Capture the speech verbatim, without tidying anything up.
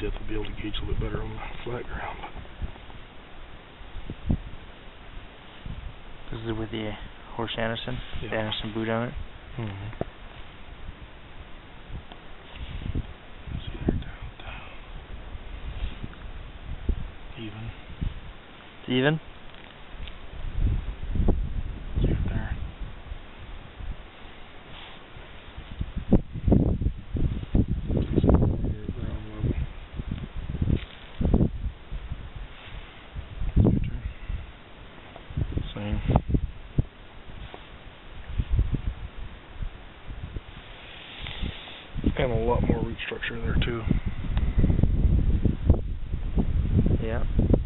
depth will be able to gauge a little bit better on the flat ground. This is with the Horst Anderson, Yeah. the Anderson boot on it. Mm-hmm. See there, down, down. Even. It's even? See it there. Same. And a lot more root structure there too. Yeah.